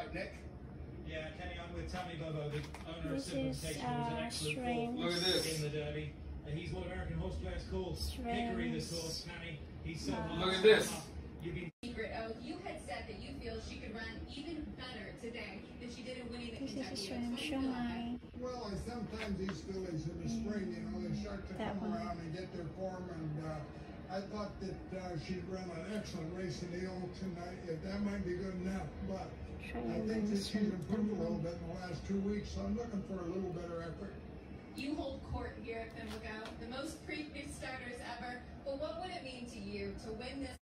right, Nick? Yeah, Kenny, I'm with Tammy Bobo, the owner This of Simplification, who's an excellent fourth Look at this. in the Derby. And he's what American horse players call Hickory the horse, Kenny. He's so Look at this. You've been Secret Oath, you had said that you feel she could run even better today than she did in winning the This is a Kentucky swim Oaks. show my Well, sometimes these fillies in the spring, you know, they start to That come one. around and get their form, and I thought that she'd run an excellent race in the Oaks, and that might be good enough, but I think that she's improved a little bit in the last 2 weeks, so I'm looking for a little better effort. You hold court here at Pimlico, the most previous starters ever, but what would it mean to you to win this?